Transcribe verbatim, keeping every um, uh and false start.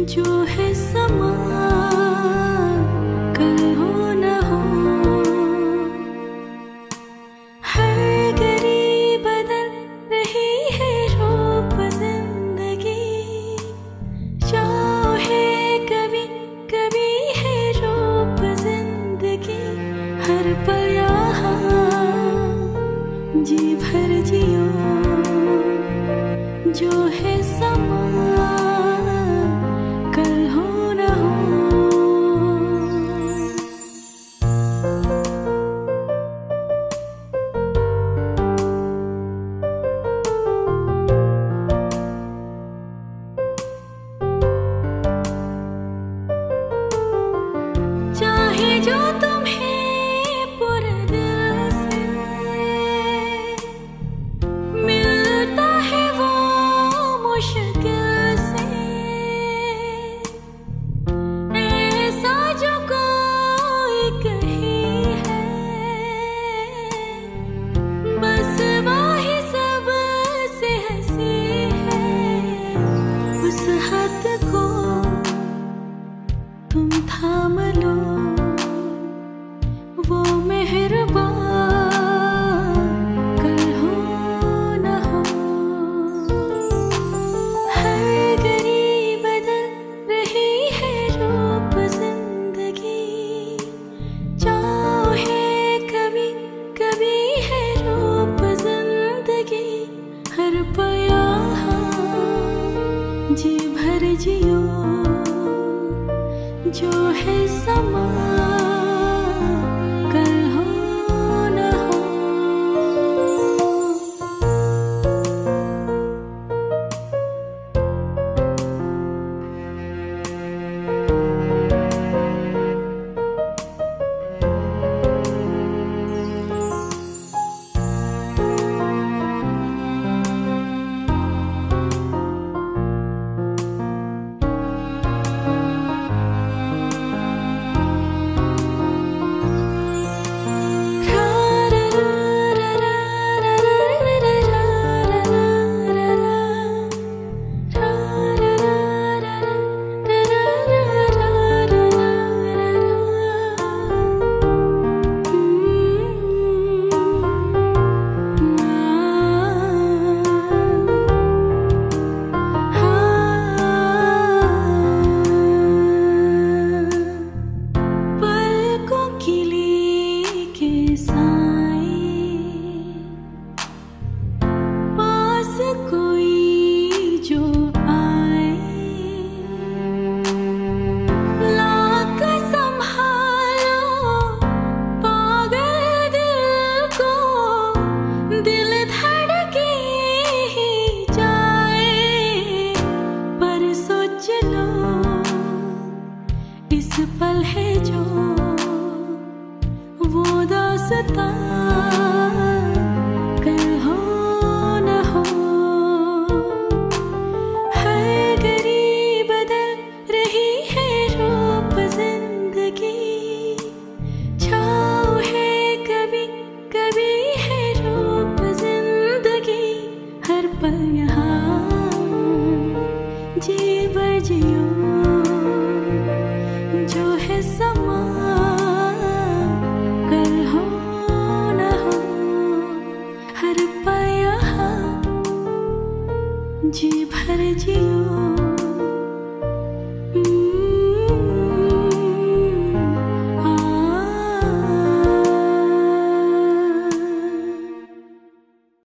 जो है समा कल हो न हो, हर घड़ी बदल रही है रूप जिंदगी, चाहे कभी कभी है रूप जिंदगी, हर पल यहाँ जी भर जियो जो है समा कल हो न हो। चाहे जो तुम्हें पूरे दिल से मिलता है वो मुश्किल से, ऐसा जो कोई कही है, बस वही सब से हंसी है, उस हाथ को तुम थाम लो, वो मेहरबान कल हो न हो, हर घड़ी बदल रही है रूप जिंदगी, चाहे कभी कभी है रूप जिंदगी, हर पल जी भर जियो जो है समा कल हो न हो। पलकों की लेके साए, पास कोई जो आए, लाख संभालो पागल दिल को, दिल धड़के ही जाए, पर सोच लो इस पल है जो वो दास्तां कल हो न हो, हर घड़ी बदल रही है रूप जिंदगी, छाँव है कभी कभी है रूप जिंदगी, हर पल यहाँ जी बजियो जो है समा कल हो न हो, हर पल यहाँ जी भर जियो